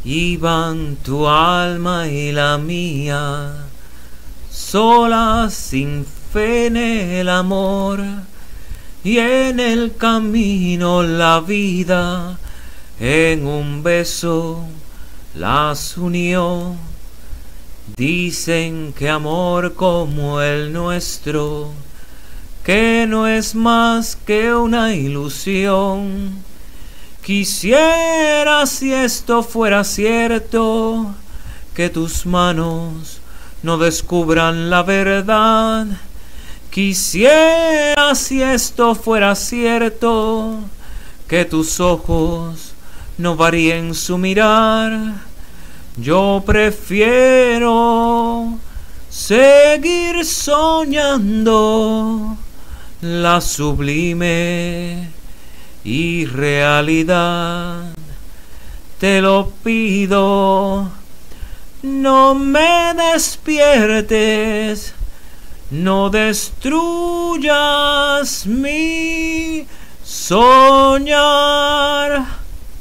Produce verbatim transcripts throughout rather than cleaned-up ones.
iban tu alma y la mía, solas sin fe en el amor, y en el camino la vida en un beso las unió. Dicen que amor como el nuestro, que no es más que una ilusión. Quisiera, si esto fuera cierto, que tus manos no descubran la verdad. Quisiera, si esto fuera cierto, que tus ojos no varíen su mirar. Yo prefiero seguir soñando la sublime irrealidad. Te lo pido, no me despiertes, no destruyas mi soñar.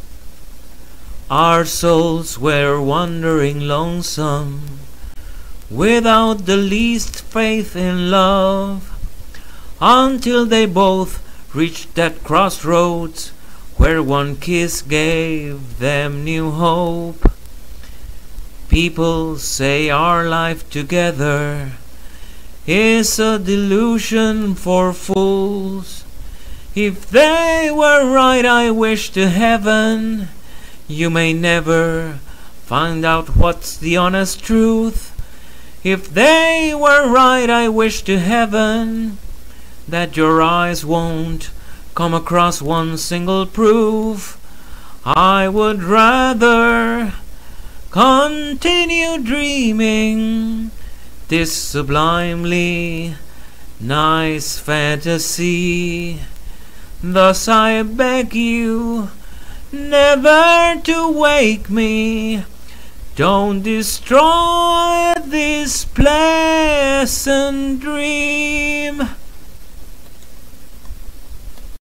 Our souls were wandering lonesome, without the least faith in love, until they both reached that crossroads where one kiss gave them new hope. People say our life together is a delusion for fools. If they were right, I wish to heaven you may never find out what's the honest truth. If they were right, I wish to heaven that your eyes won't come across one single proof. I would rather continue dreaming this sublimely nice fantasy. Thus I beg you never to wake me. Don't destroy this pleasant dream.